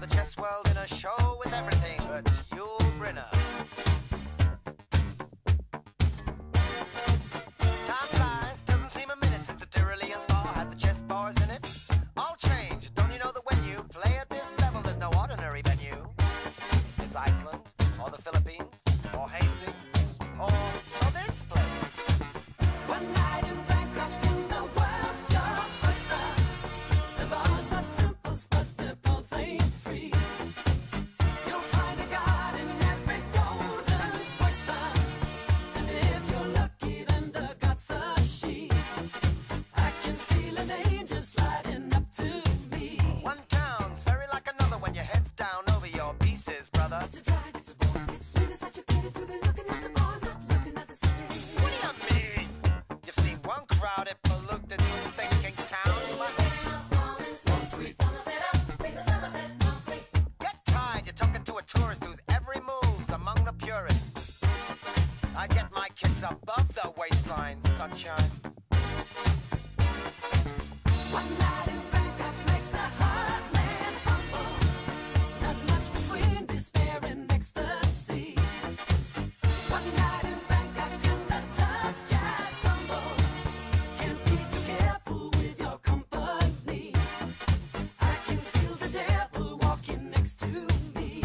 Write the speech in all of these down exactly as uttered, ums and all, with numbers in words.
chess world in a show with everything but Yul Brynner. Time flies, doesn't seem a minute since the Tyrolean Spa had the chess bars in it. All change, don't you know that when you play at this level, there's no ordinary venue? It's Iceland, or the Philippines, or Hastings, or, or this place. One night in Bangkok in the world's your oyster. The bars are temples, but their pulse ain't free. You'll find a god in every golden oyster, and if you're lucky, then the god's a she. I can feel an angel sliding up to me. One town's very like another when your head's down over your pieces, brother. It's a drag, it's a bore, it's sweet as such a pity to be looking at the bar, not looking at the city. What do you mean? You've seen one crowded, polluted, thinking town, but get tired, you're talking to a tourist whose every move's among the purists. I get my kids above the waistline, sunshine. One night in Bangkok makes a hard man humble. Not much between despair and ecstasy. One night in Bangkok and the tough guys stumble. Can't be too careful with your company. I can feel the devil walking next to me.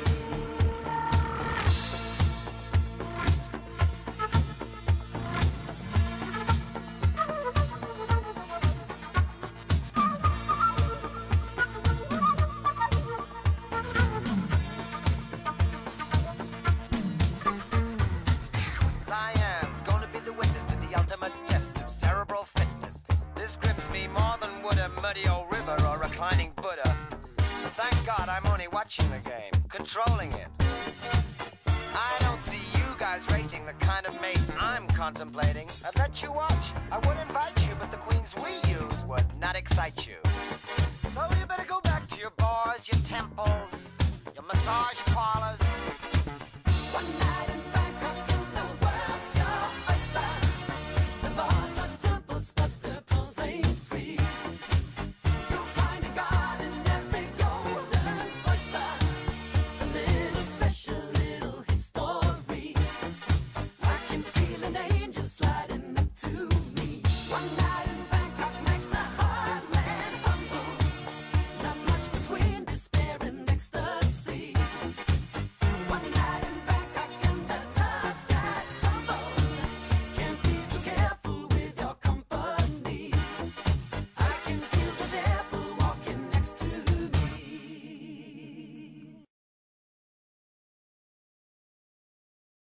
Cyan's gonna be the witness to the ultimate test of cerebral fitness. This grips me more than would a muddy old river or reclining Buddha. But thank God I'm only watching the game, controlling it. I don't see you guys rating the kind of mate I'm contemplating. I'd let you watch, I would invite you, but the queens we use would not excite you. So you better go back to your bars, your temples, your massage parlors. One night